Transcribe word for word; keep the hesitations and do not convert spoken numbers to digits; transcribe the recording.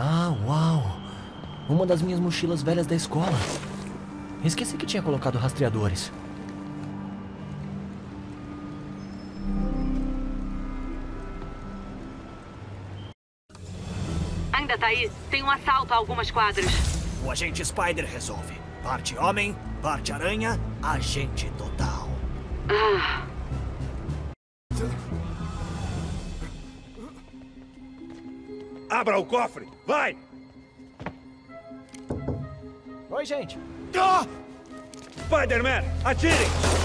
Ah, uau! Uma das minhas mochilas velhas da escola. Esqueci que tinha colocado rastreadores. Ainda tá aí? Tem um assalto a algumas quadras. O agente Spider resolve. Parte homem, parte aranha, agente total. Ah. Abra o cofre! Vai! Oi, gente! Ah! Spider-Man, atirem!